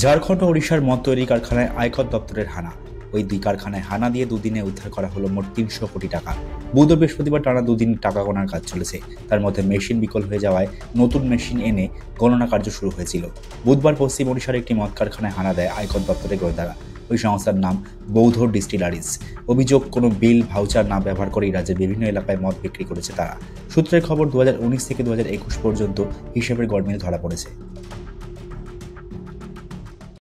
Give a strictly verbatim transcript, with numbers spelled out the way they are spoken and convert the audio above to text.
ঝাড়খণ্ড ও ওড়িশার মদ তৈরি কারখানায় আয়কর দপ্তরের হানা। ওই দুই কারখানায় হানা দিয়ে দুদিনে উদ্ধার করা হলো মোট তিনশো কোটি টাকা। বুধ ও বৃহস্পতিবার টানা দুদিন টাকা গণনার কাজ চলেছে। তার মধ্যে মেশিন বিকল হয়ে যাওয়ায় নতুন মেশিন এনে গণনা কার্য শুরু হয়েছিল। বুধবার পশ্চিম ওড়িশার একটি মদ কারখানায় হানা দেয় আয়কর দপ্তরের গোয়েন্দারা। ওই সংস্থার নাম বৌদ্ধ ডিস্টিলারিজ। অভিযোগ, কোনো বিল ভাউচার না ব্যবহার করেই রাজ্যের বিভিন্ন এলাকায় মদ বিক্রি করেছে তারা। সূত্রের খবর, দু হাজার উনিশ থেকে দু হাজার একুশ পর্যন্ত হিসেবের গড়মিল ধরা পড়েছে।